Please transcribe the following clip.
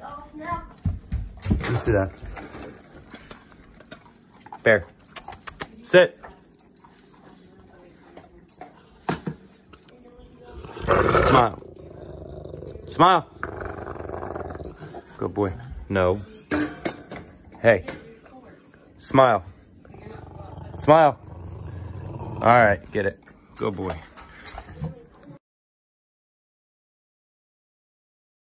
You sit down. Bear. Sit. Smile. Smile. Good boy. No. Hey. Smile. Smile. All right, get it. Good boy.